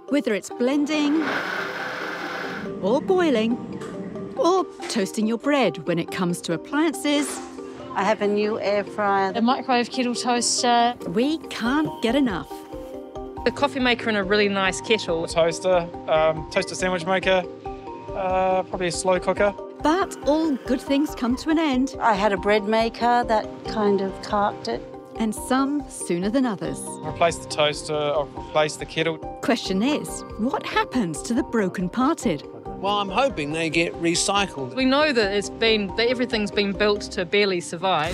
Whether it's blending, or boiling, or toasting your bread when it comes to appliances, I have a new air fryer. A microwave kettle toaster. we can't get enough. A coffee maker and a really nice kettle. Toaster, toaster sandwich maker, probably a slow cooker. But all good things come to an end, I had a bread maker that kind of carked it. and some sooner than others. Replace the toaster, I'll replace the kettle. Question is, what happens to the broken parted? Well, I'm hoping they get recycled. We know that everything's been built to barely survive.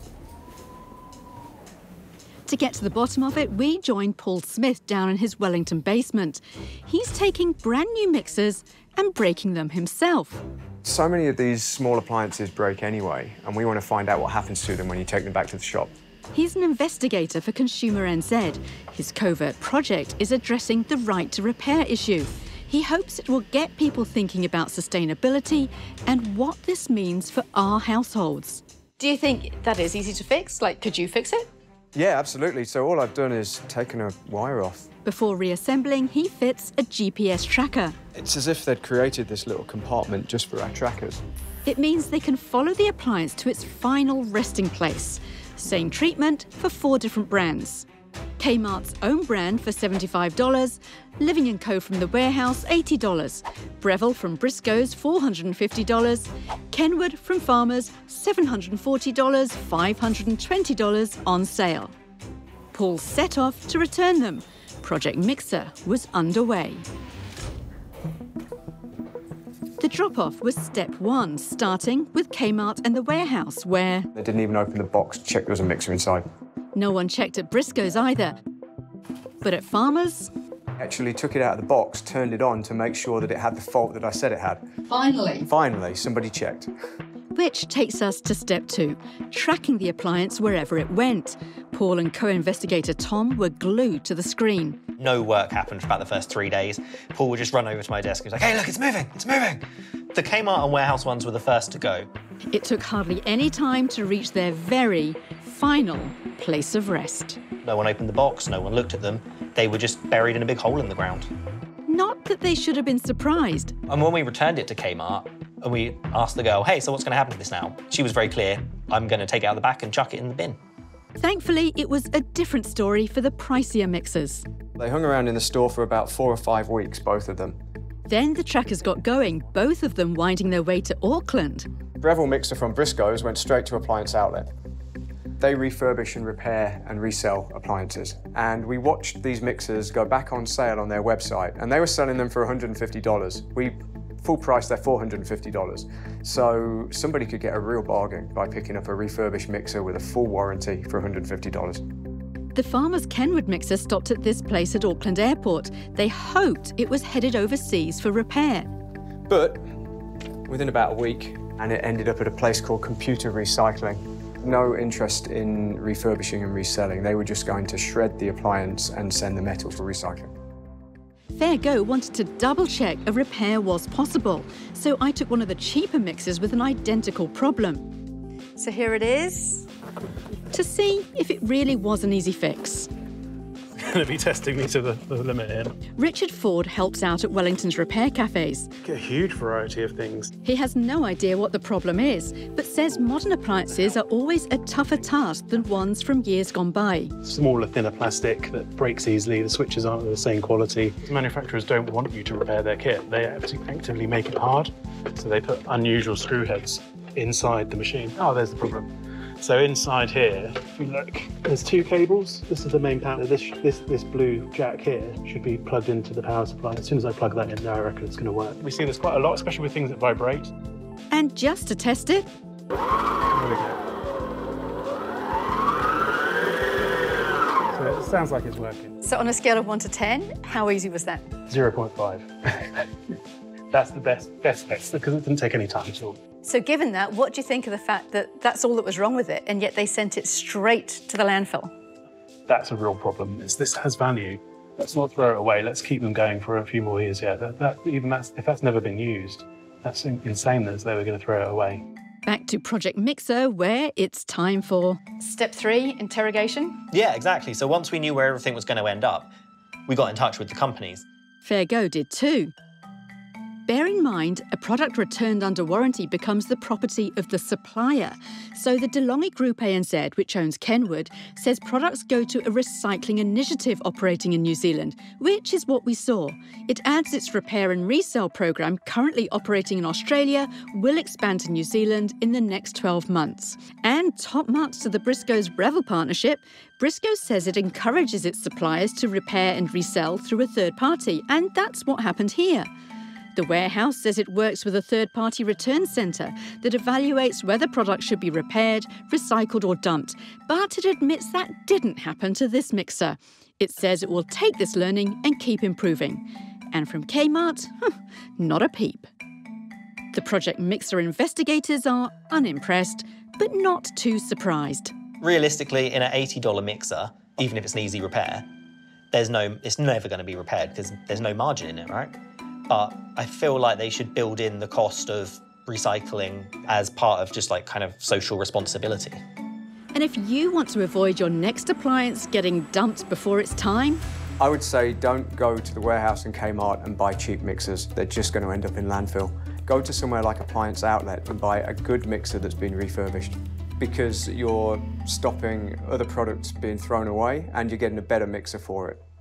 To get to the bottom of it, we joined Paul Smith down in his Wellington basement. He's taking brand new mixers and breaking them himself. So many of these small appliances break anyway, and we want to find out what happens to them when you take them back to the shop. He's an investigator for Consumer NZ. His covert project is addressing the right to repair issue. He hopes it will get people thinking about sustainability and what this means for our households. Do you think that is easy to fix? Like, could you fix it? Yeah, absolutely. So all I've done is taken a wire off. Before reassembling, he fits a GPS tracker. It's as if they'd created this little compartment just for our trackers. It means they can follow the appliance to its final resting place. Same treatment for 4 different brands. Kmart's own brand for $75, Living & Co from the warehouse $80, Breville from Briscoe's $450, Kenwood from Farmers $740, $520 on sale. Paul set off to return them. Project Mixer was underway. The drop-off was step 1, starting with Kmart and the warehouse, where They didn't even open the box to check there was a mixer inside. no one checked at Briscoe's either. But at Farmers, Actually took it out of the box, turned it on to make sure that it had the fault that I said it had. Finally. Finally, somebody checked. which takes us to step 2, tracking the appliance wherever it went. Paul and co-investigator Tom were glued to the screen. No work happened for about the first 3 days. Paul would just run over to my desk and he was like, hey, look, it's moving, it's moving. The Kmart and warehouse ones were the first to go. It took hardly any time to reach their very final place of rest. No one opened the box, no one looked at them. They were just buried in a big hole in the ground. Not that they should have been surprised. And when we returned it to Kmart and we asked the girl, hey, so what's going to happen to this now? She was very clear, I'm going to take it out of the back and chuck it in the bin. Thankfully, it was a different story for the pricier mixers. They hung around in the store for about 4 or 5 weeks, both of them. Then the trackers got going, both of them winding their way to Auckland. Breville mixer from Briscoe's went straight to Appliance Outlet. They refurbish and repair and resell appliances. And we watched these mixers go back on sale on their website, and they were selling them for $150. We full price, they're $450. So somebody could get a real bargain by picking up a refurbished mixer with a full warranty for $150. The Farmers Kenwood mixer stopped at this place at Auckland Airport. They hoped it was headed overseas for repair. But within about a week, and it ended up at a place called Computer Recycling. No interest in refurbishing and reselling. They were just going to shred the appliance and send the metal for recycling. Fairgo wanted to double-check a repair was possible, so I took one of the cheaper mixers with an identical problem So here it is. to see if it really was an easy fix. Going to be testing me to the limit here. Richard Ford helps out at Wellington's repair cafes. Get a huge variety of things. He has no idea what the problem is, but says modern appliances are always a tougher task than ones from years gone by. Smaller, thinner plastic that breaks easily. The switches aren't of the same quality. Manufacturers don't want you to repair their kit. They actively make it hard. So they put unusual screw heads inside the machine. Oh, there's the problem. So inside here, if you look, there's 2 cables. This is the main power. This blue jack here should be plugged into the power supply. As soon as I plug that in there, I reckon it's going to work. We see this quite a lot, especially with things that vibrate. And just to test it, There we go. So it sounds like it's working. So on a scale of 1 to 10, how easy was that? 0.5. That's the best because it didn't take any time at all. So given that, what do you think of the fact that that's all that was wrong with it, and yet they sent it straight to the landfill? That's a real problem. This has value. Let's not throw it away. Let's keep them going for a few more years yet. If that's never been used, that's insane that they were going to throw it away. back to Project Mixer, where it's time for... Step 3, interrogation. Yeah, exactly. So once we knew where everything was going to end up, we got in touch with the companies. Fair Go did too. Bear in mind, a product returned under warranty becomes the property of the supplier. So the DeLonghi Group ANZ, which owns Kenwood, says products go to a recycling initiative operating in New Zealand, which is what we saw. It adds its repair and resale program, currently operating in Australia, will expand to New Zealand in the next 12 months. And top marks to the Briscoes Breville partnership. Briscoes says it encourages its suppliers to repair and resell through a third party, and that's what happened here. The warehouse says it works with a third-party return centre that evaluates whether products should be repaired, recycled or dumped, but it admits that didn't happen to this mixer. It says it will take this learning and keep improving. And from Kmart, not a peep. The Project Mixer investigators are unimpressed, but not too surprised. Realistically, in an $80 mixer, even if it's an easy repair, it's never going to be repaired because there's no margin in it, right? But I feel like they should build in the cost of recycling as part of just like kind of social responsibility. And if you want to avoid your next appliance getting dumped before it's time, I would say don't go to the warehouse in Kmart and buy cheap mixers. They're just going to end up in landfill. Go to somewhere like Appliance Outlet and buy a good mixer that's been refurbished, because you're stopping other products being thrown away and you're getting a better mixer for it.